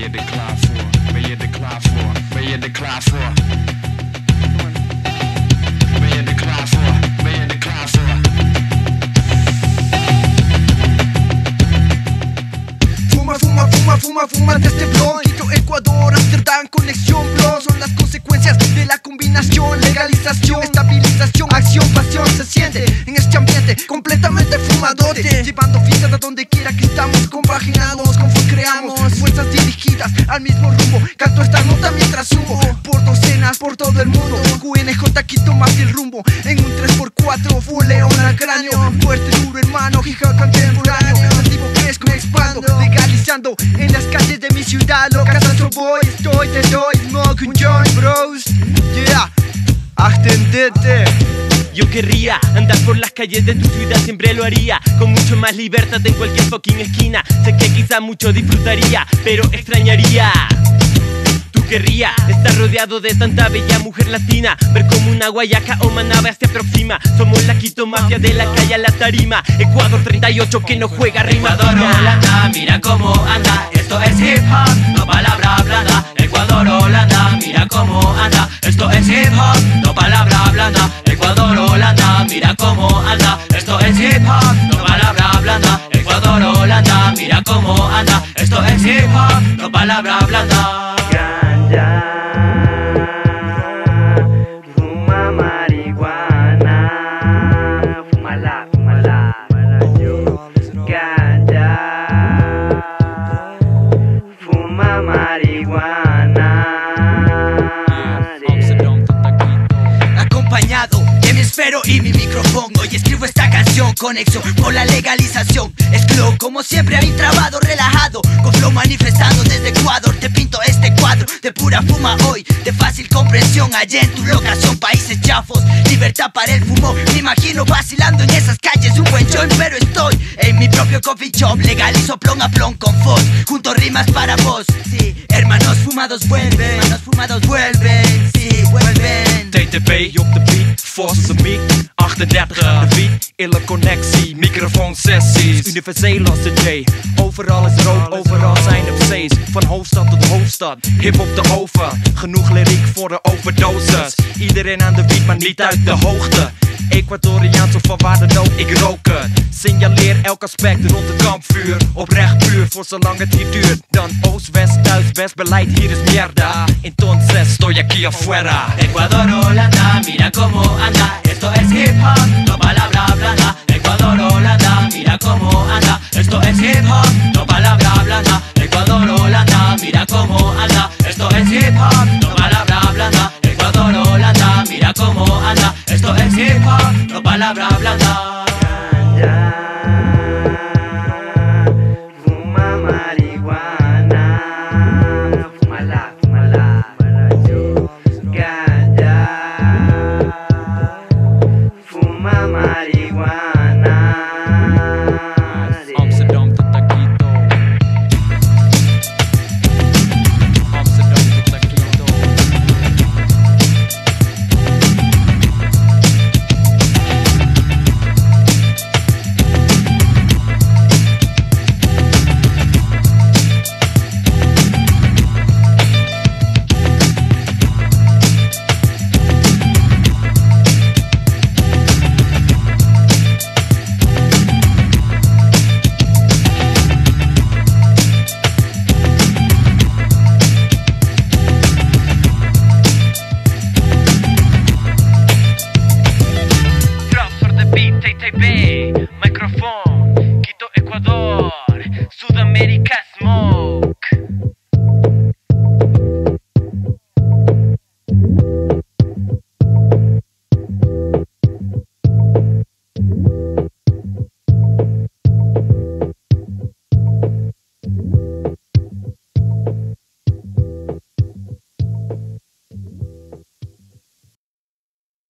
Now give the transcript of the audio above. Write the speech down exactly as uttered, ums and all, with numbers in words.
je er klaar voor? Ben je er klaar voor? Ben je er klaar voor? Ben je er klaar voor? Ben je er klaar voor? Fuma, fuma, fuma, fuma, fuma de este blon. Quito, Ecuador, Amsterdam, conexión blon. Son las consecuencias de la combinación. Legalización, estabilización, acción, pasión. Se siente en este ambiente completamente fumadote, llevando fiestas a donde quiera que estamos. Compaginados, con full creamos fuerzas dirigidas al mismo rumbo. Canto esta nota mientras subo por docenas, por todo el mundo. Q N J quito más el rumbo en un tres por cuatro, full león al cráneo. Fuerte, duro, hermano, hija contemporáneo. Activo, crezco, me expando, legalizando en las calles de mi ciudad. Loca, Sancho Boy, estoy, te doy, smoke un joint, bros. Yeah, atendete. Yo querría andar por las calles de tu ciudad, siempre lo haría con mucho más libertad en cualquier fucking esquina. Sé que quizá mucho disfrutaría, pero extrañaría. Tú querrías estar rodeado de tanta bella mujer latina, ver como una guayaca o manaba se aproxima. Somos la Quito Mafia de la calle a la tarima. Ecuador treinta y ocho que no juega rima. Ecuador, Holanda, mira cómo anda. Esto es hip hop, no palabra blanda. Ecuador, Holanda, mira cómo anda. Esto es hip hop, no palabra blanda. Ecuador, Holanda, mira cómo anda. Esto es hip hop, no palabra blanda. Ecuador, Holanda, mira cómo anda. Esto es hip hop, no palabra blanda. Ganja, fuma marihuana, fumala, fumala, ganja, fuma marihuana. Acompañado de mi esfero y mi micrófono, y escribo esta canción conexo por la legalización. Es flow como siempre ahí trabado, relajado, con flow manifestando desde Ecuador. Te pinto este cuadro de pura fuma hoy, de fácil comprensión. Allá en tu locación, países chafos, libertad para el fumo. Me imagino vacilando en esas calles un buen joint, pero estoy en mi propio coffee shop. Legalizo plon a plon con Foz, junto rimas para vos. Sí, hermanos fumados vuelven, hermanos fumados vuelven, sí, vuelven. T T P op de beat, Foz de Miek, achtendertig de beat, ille connectie, microfoonsessies, universeel als de J. Overal is rood, overal zijn er C's, van hoofdstad tot hoofdstad, hip op de oven, genoeg lyriek voor de overdoses. Iedereen aan de beat, maar niet uit de hoogte. Ecuadoriaans of van waar dan ook, ik rook het. Signaleer elk aspect rond het kampvuur. Oprecht puur, voor zolang het hier duurt. Dan oost, west, thuis, best, beleid, hier is mierda. Entonces estoy aquí afuera. Ecuador, Holanda, mira cómo anda. Esto es hip hop, no palabra blanda. Ecuador, Holanda, mira cómo anda. Esto es hip hop, no palabra blanda. Ecuador, Holanda, mira cómo anda. Esto es hip hop, no palabra blanda. Ecuador, Holanda, mira cómo anda. Esto es hip hop, no palabra blanda. Ganja.